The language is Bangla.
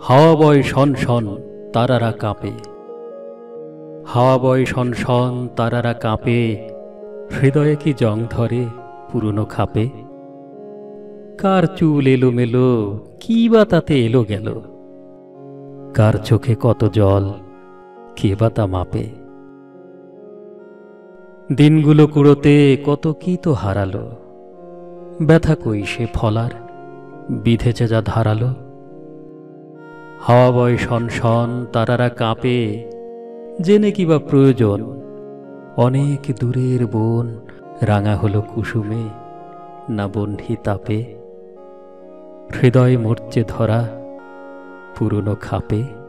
হাওয়া বয় শন শন, তারারা কাঁপে। হাওয়া বয় শন শন, তারারা কাঁপে। হৃদয়ে কি জং ধরে পুরনো খাপে? কার চুল এলোমেলো, কি বা তাতে এলো গেল? কার চোখে কত জল, কে বা তা মাপে? দিনগুলো কুড়োতে কত কি তো হারালো। ব্যথা কই সে ফলার, বিধেছে যা ধারালো। হাওয়া বয় শন শন, তারারা কাঁপে। জেনে কি বা প্রয়োজন, অনেক দূরের বন রাঙা হলো কুসুমে, না বহ্নি তাপে। হৃদয় মরচে ধরা পুরনো খাপে।